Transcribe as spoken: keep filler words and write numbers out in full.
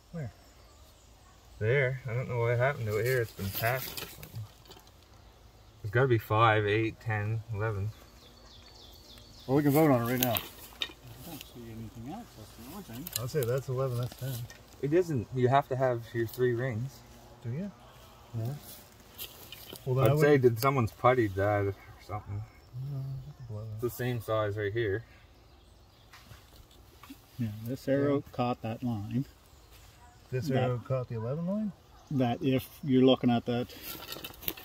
Where? There. I don't know what happened to it here. It's been tapped or something. There's got to be five, eight, ten, eleven. Well, we can vote on it right now. I don't see anything else. That's the only thing. I'll say that's eleven, that's ten. It isn't. You have to have your three rings. Do you? Yeah. Well, then I'd I would... say did someone's putty that or something. No, It's the same size right here. Yeah, this arrow yeah. caught that line. This arrow that, caught the eleven line? That if you're looking at that